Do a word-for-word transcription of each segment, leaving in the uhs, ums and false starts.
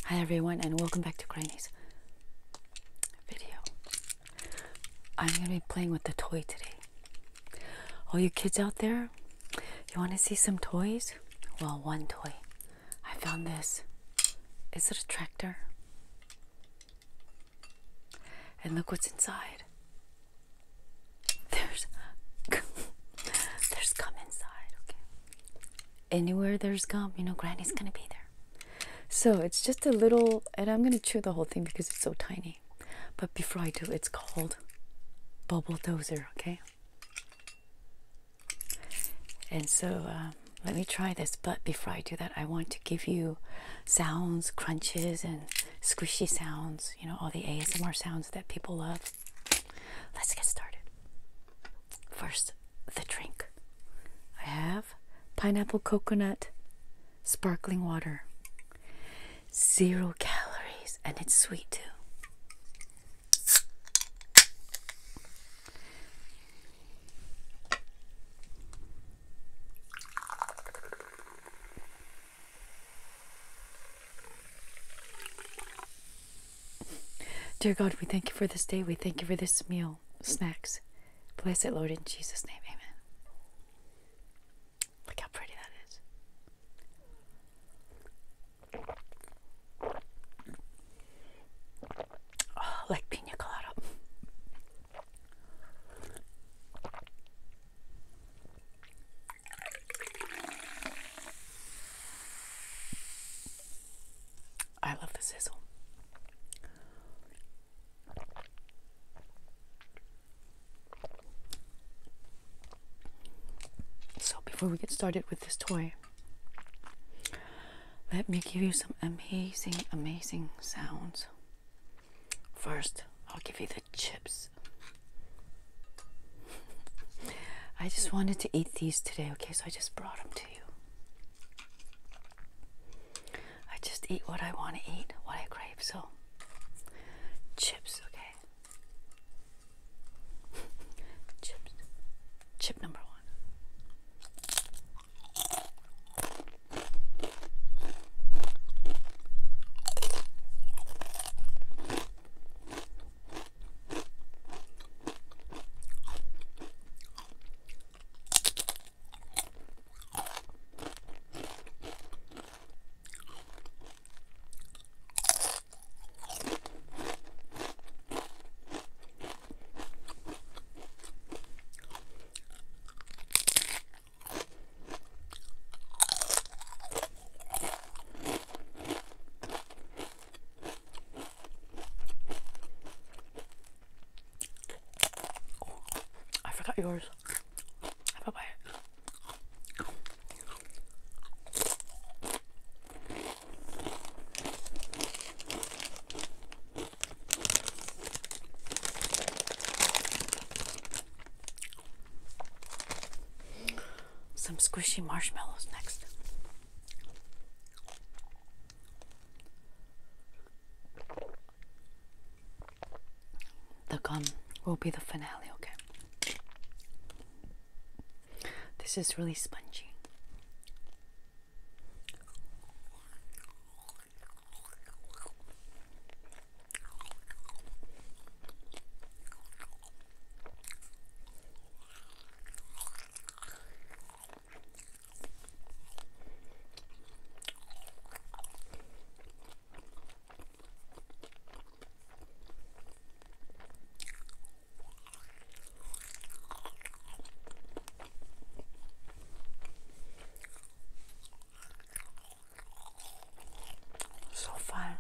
Hi everyone, and welcome back to Granny's video. I'm going to be playing with the toy today. All you kids out there, you want to see some toys? Well, one toy. I found this. Is it a tractor? And look what's inside. There's there's gum inside, okay? Anywhere there's gum, you know Granny's going to be there. So it's just a little, and I'm going to chew the whole thing because it's so tiny. But before I do, it's called Bubble Dozer, okay? And so uh, let me try this. But before I do that, I want to give you sounds, crunches, and squishy sounds. You know, all the A S M R sounds that people love. Let's get started. First, the drink. I have pineapple coconut sparkling water. Zero calories, and it's sweet too. Dear God, we thank you for this day. We thank you for this meal, snacks. Bless it, Lord, in Jesus' name, amen. Look how pretty that is. Oh, like pina colada. I love the sizzle. So before we get started with this toy, let me give you some amazing, amazing sounds. First, I'll give you the chips. I just wanted to eat these today, okay? So I just brought them to you. I just eat what I want to eat, what I crave. So, chips, okay? Chips. Chip number one. Got yours. Have a bite. Some squishy marshmallows next. The gum will be the finale, okay? This is really spongy. So fun.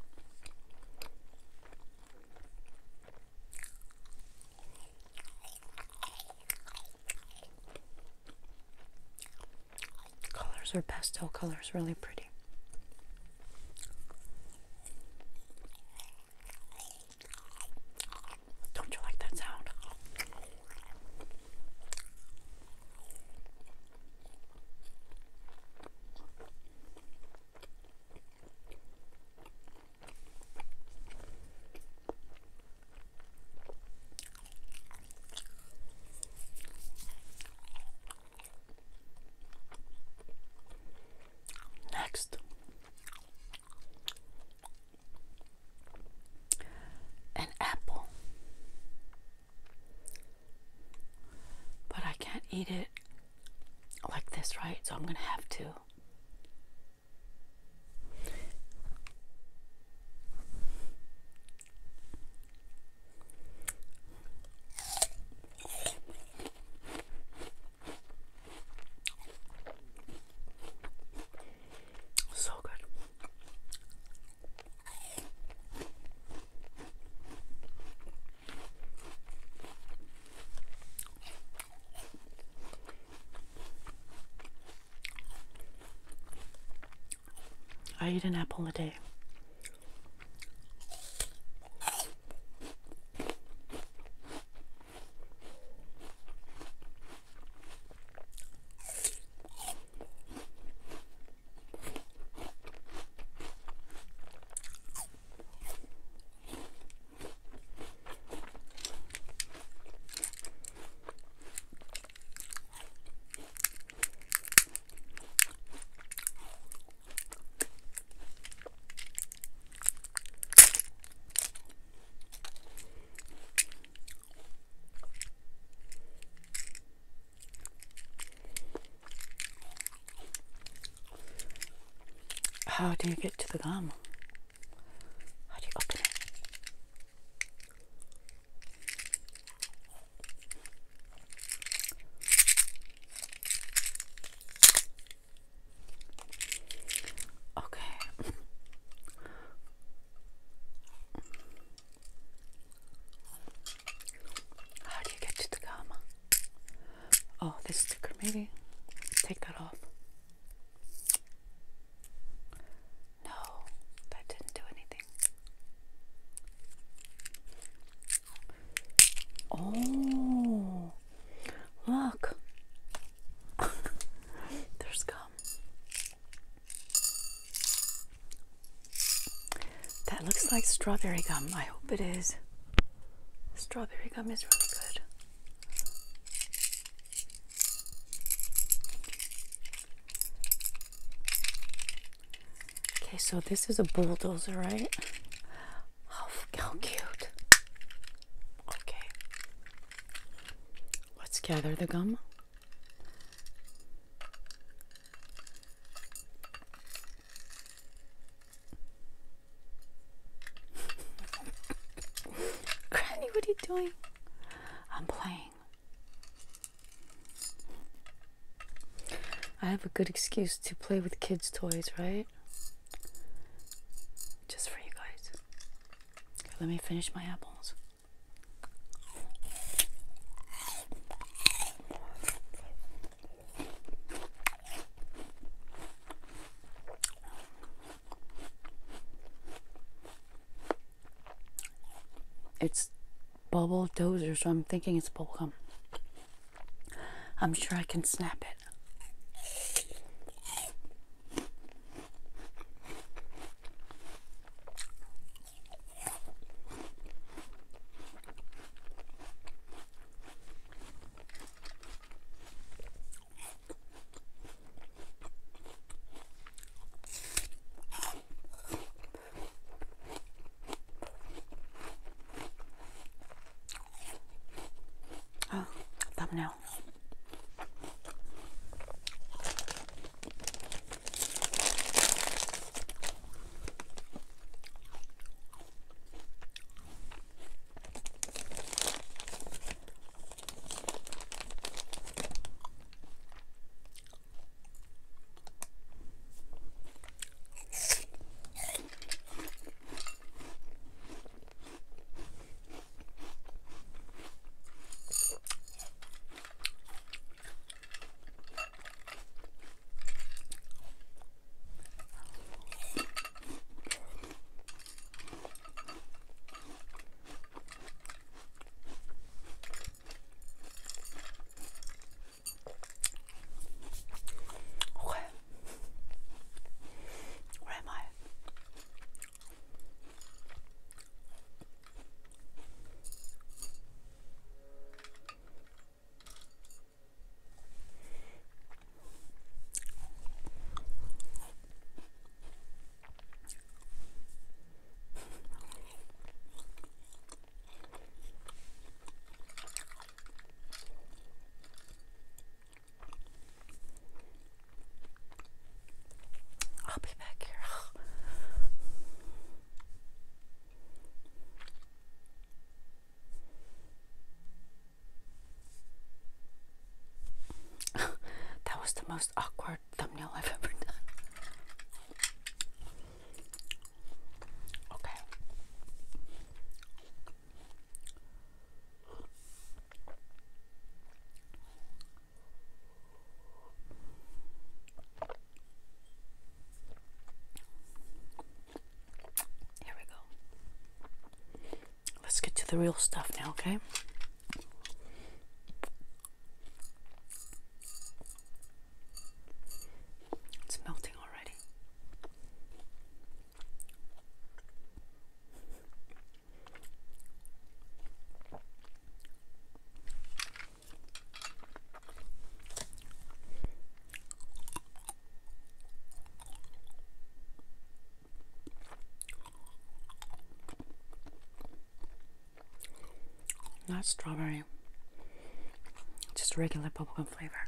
Colors are pastel colors, really pretty. Don't you like that sound? Next, eat it like this, right? So I'm gonna have to. So good. I eat an apple a day. How do you get to the gum? How do you open it? Okay. How do you get to the gum? Oh, this sticker maybe? Take that off. No, that didn't do anything. Oh, look. There's gum. That looks like strawberry gum. I hope it is. Strawberry gum is really good. Okay, so this is a bulldozer, right? How, how cute. Okay. Let's gather the gum. Granny, what are you doing? I'm playing. I have a good excuse to play with kids' toys, right? Just for you guys. Okay, let me finish my apples. It's bubble dozer, so I'm thinking it's bubble gum. I'm sure I can snap it. Oh, thumbnail. most awkward thumbnail I've ever done. Okay. Here we go. Let's get to the real stuff now, okay? It's melting already. Not strawberry, just regular bubblegum flavor.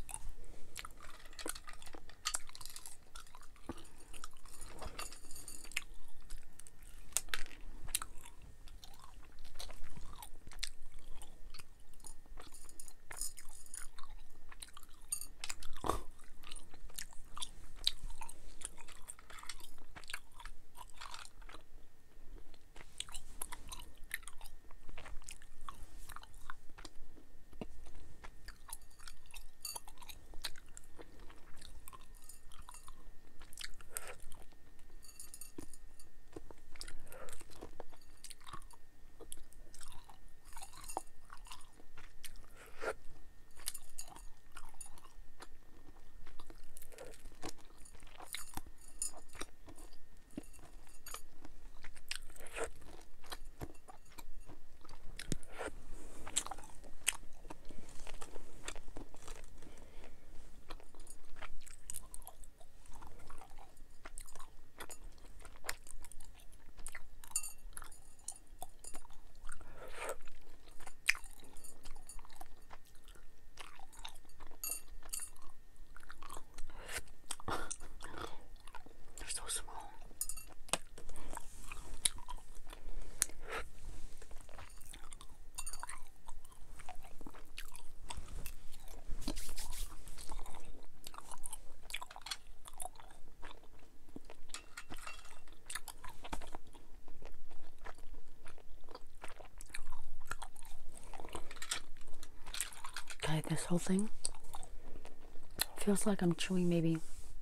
Okay, this whole thing feels like I'm chewing maybe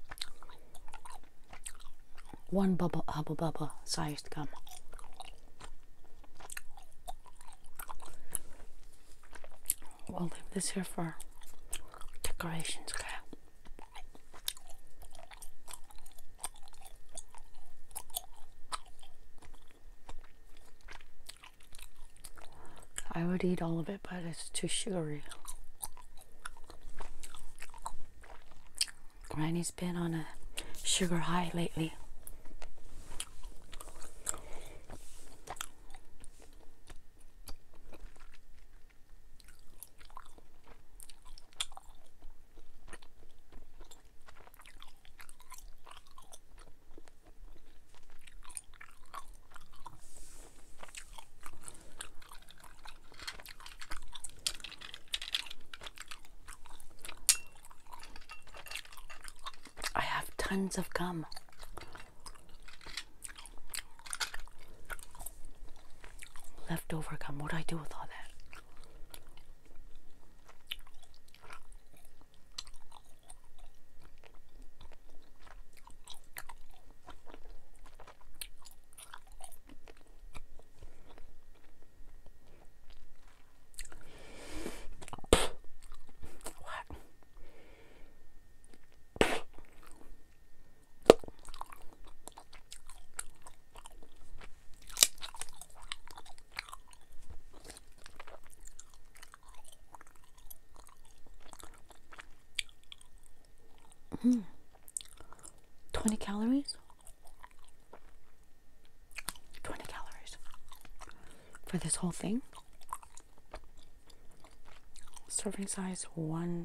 one bubba hubba bubba sized gum. We'll leave this here for decorations, okay? I would eat all of it, but it's too sugary. Granny's been on a sugar high lately. Tons of gum. Leftover gum. What do I do with all that? Mm. twenty calories? twenty calories for this whole thing. Serving size one.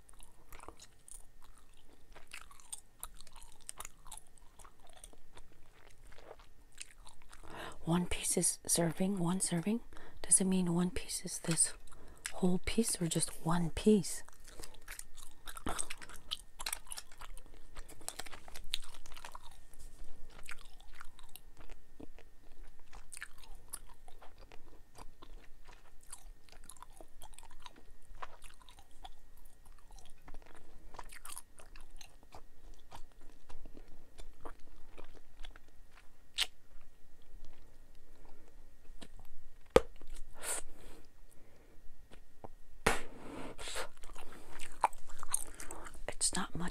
One piece is serving, one serving. Does it mean one piece is this whole piece or just one piece?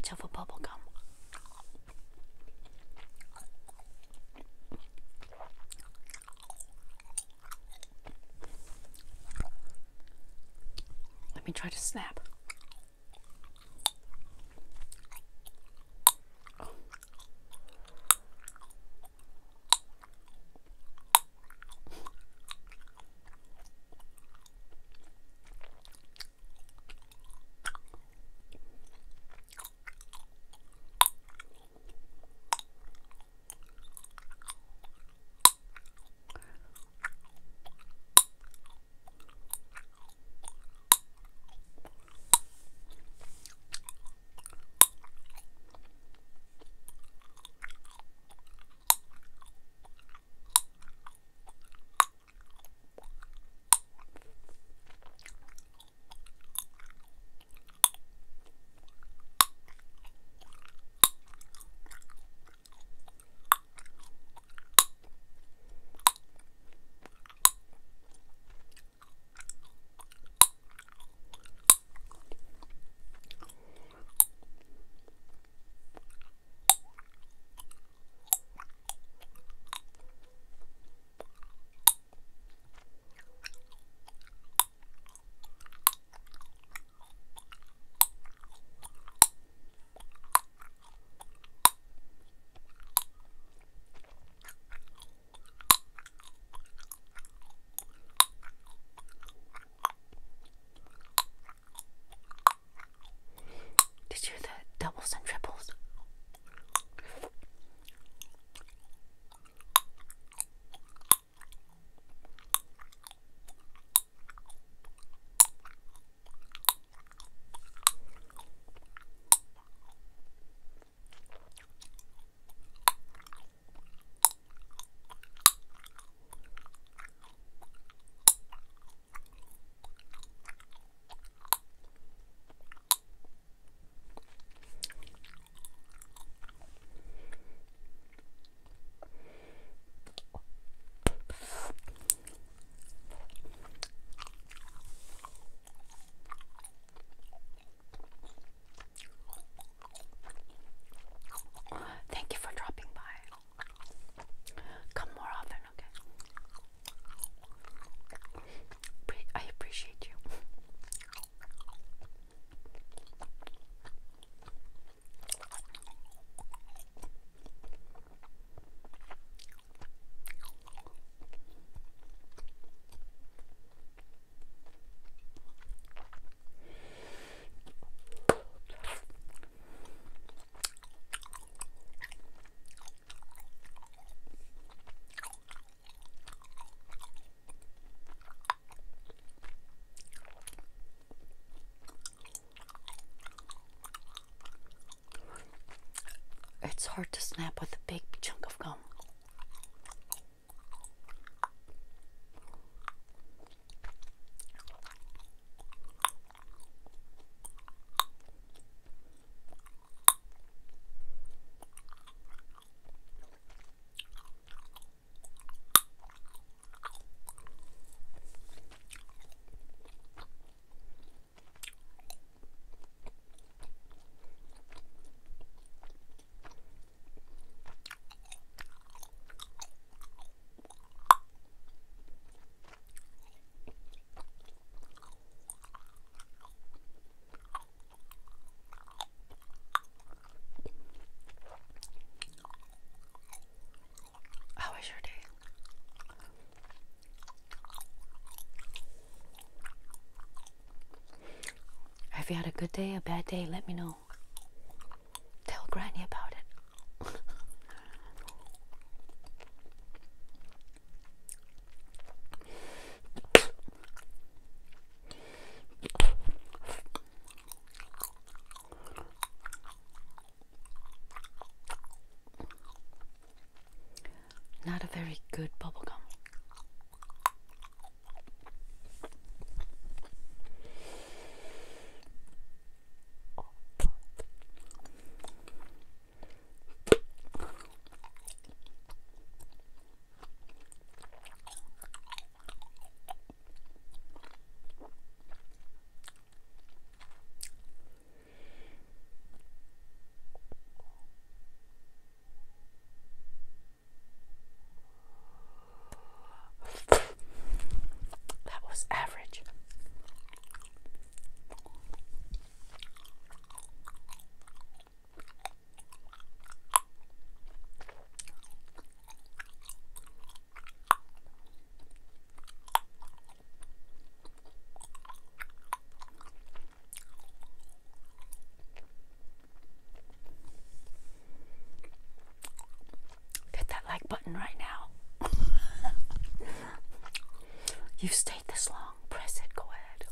much of a bubble gum. Let me try to snap. Did you hear the doubles and triples? Thank you for dropping by. Come more often, okay? I appreciate you. It's hard to snap with a big chunk of gum. How was your day? If you had a good day, a bad day, let me know. Tell Granny about it. Not a very good bubblegum. button right now. You've stayed this long. Press it. Go ahead.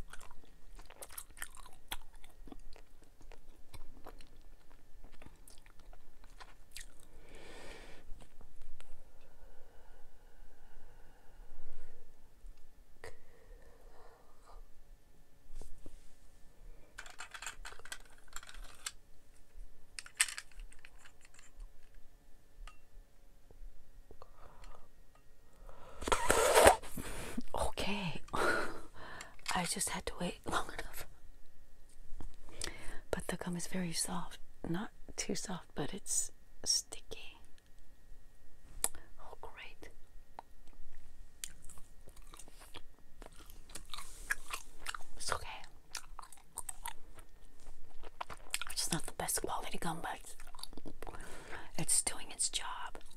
Okay. I just had to wait long enough. But the gum is very soft. Not too soft, but it's sticky. Oh, great. It's okay. It's not the best quality gum, but it's doing its job.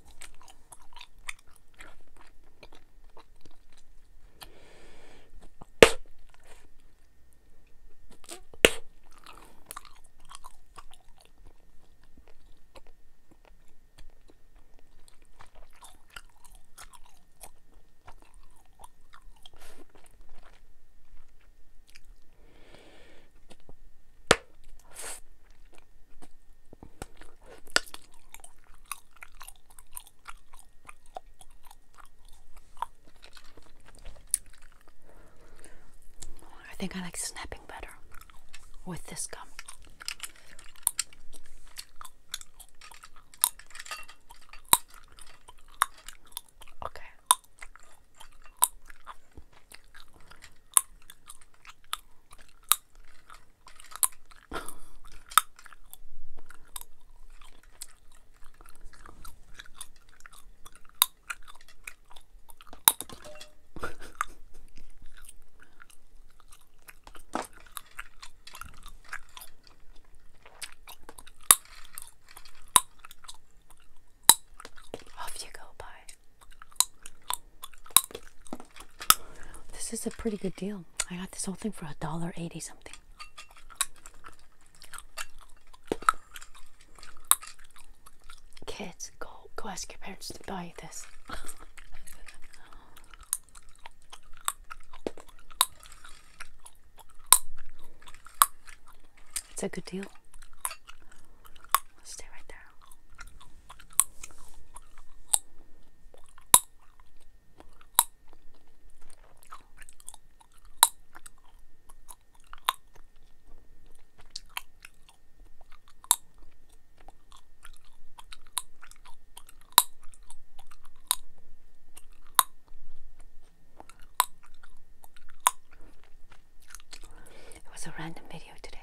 I think I like snapping better with this gum. Okay. Off you go, bye. This is a pretty good deal. I got this whole thing for a dollar eighty something. Kids, go go ask your parents to buy you this. It's a good deal. Stay right there. It was a random video today.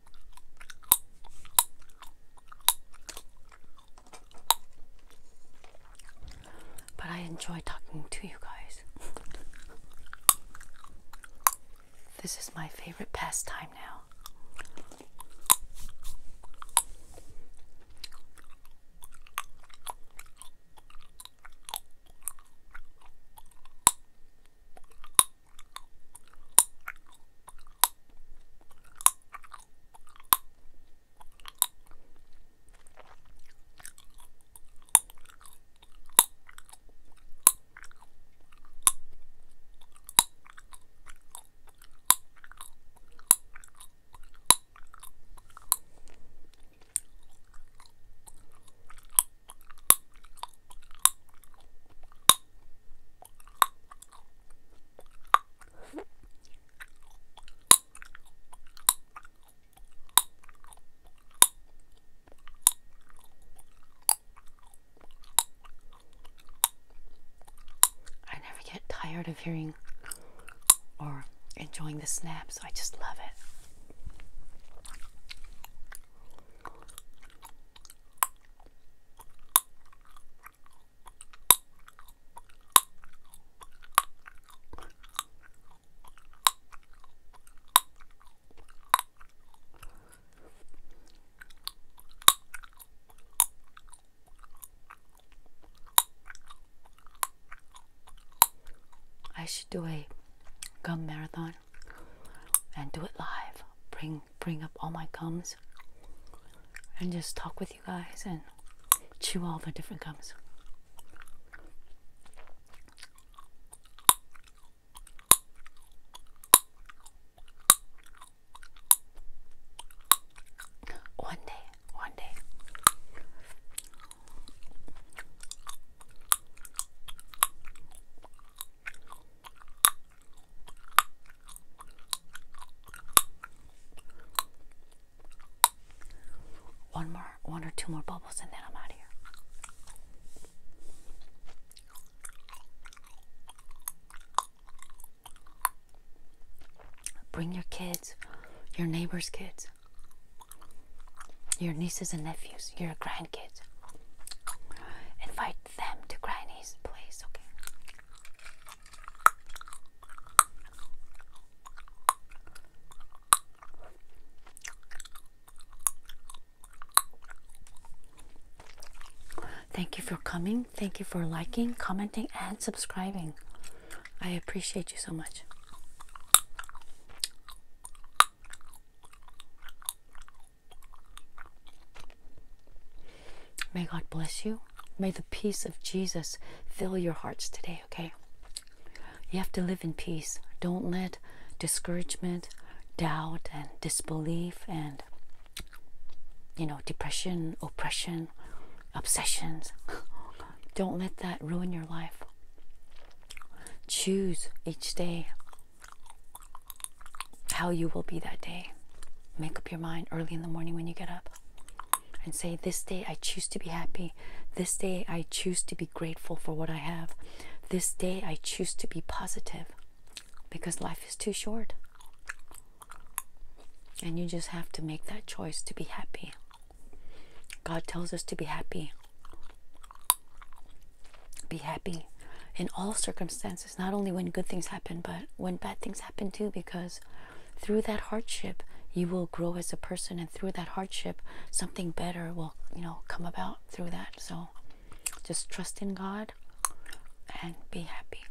But I enjoy talking to you guys. This is my favorite pastime now. Tired of hearing or enjoying the snaps. I just love it. I should do a gum marathon and do it live. Bring bring up all my gums and just talk with you guys and chew all the different gums. two more bubbles and then I'm out of here. Bring your kids, your neighbors' kids, your nieces and nephews, your grandkids. Invite them to Granny's place, okay? Thank you for coming. Thank you for liking, commenting, and subscribing. I appreciate you so much. May God bless you. May the peace of Jesus fill your hearts today, okay? You have to live in peace. Don't let discouragement, doubt, and disbelief, and, you know, depression, oppression, obsessions, don't let that ruin your life. Choose each day how you will be that day. Make up your mind early in the morning when you get up and say, this day I choose to be happy. This day I choose to be grateful for what I have. This day I choose to be positive, because life is too short. And you just have to make that choice to be happy. God tells us to be happy. Be happy in all circumstances, not only when good things happen, but when bad things happen too, because through that hardship, you will grow as a person, and through that hardship, something better will, you know, come about through that. So just trust in God and be happy.